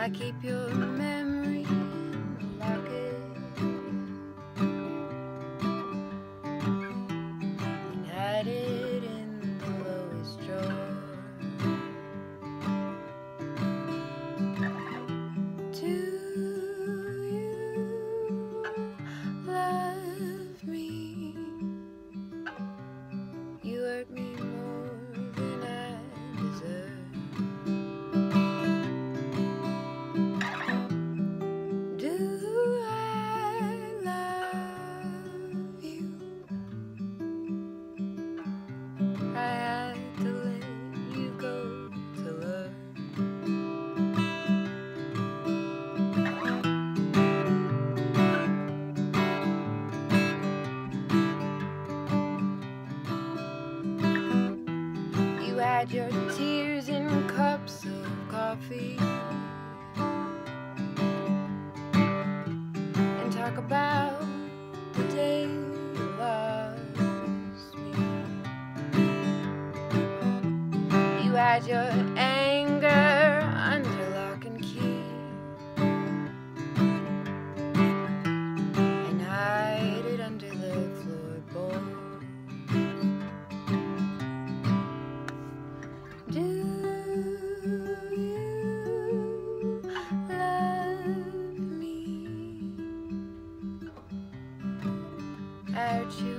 I keep your memory in the locket and hide it in the lowest drawer. Do you love me? You hurt me more than I deserve. I had to let you go to love. You had your tears in cups of coffee and talk about the day you lost me. You had your anger under lock and key and hide it under the floorboards. Do you love me? I hurt you